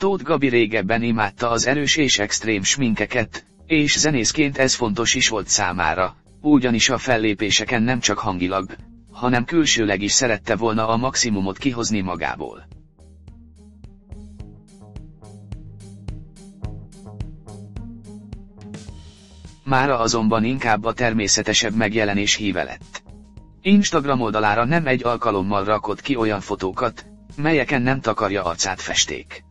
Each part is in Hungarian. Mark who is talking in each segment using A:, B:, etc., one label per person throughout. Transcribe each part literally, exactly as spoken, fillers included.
A: Tóth Gabi régebben imádta az erős és extrém sminkeket, és zenészként ez fontos is volt számára, ugyanis a fellépéseken nem csak hangilag, hanem külsőleg is szerette volna a maximumot kihozni magából. Mára azonban inkább a természetesebb megjelenés híve lett. Instagram oldalára nem egy alkalommal rakott ki olyan fotókat, melyeken nem takarja arcát festék.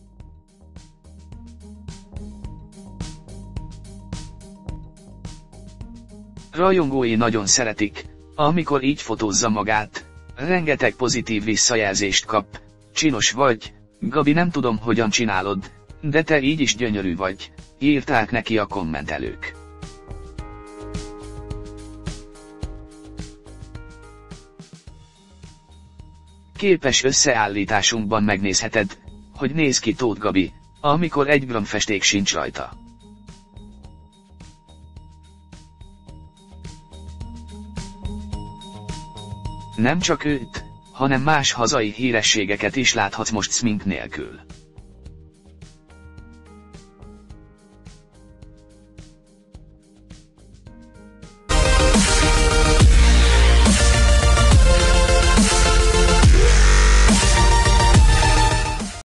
A: Rajongói nagyon szeretik, amikor így fotózza magát, rengeteg pozitív visszajelzést kap, csinos vagy, Gabi, nem tudom hogyan csinálod, de te így is gyönyörű vagy, írták neki a kommentelők. Képes összeállításunkban megnézheted, hogy néz ki Tóth Gabi, amikor egy gram festék sincs rajta. Nem csak őt, hanem más hazai hírességeket is láthatsz most szmink nélkül.